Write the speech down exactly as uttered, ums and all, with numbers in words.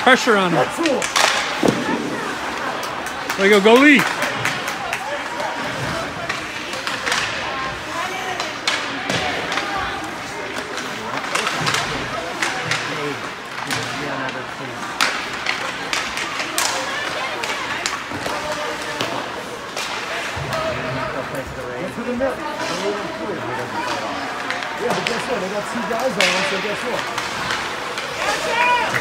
pressure on him. There you go, go Lee. Yeah, but guess what? They got two guys on, so guess what?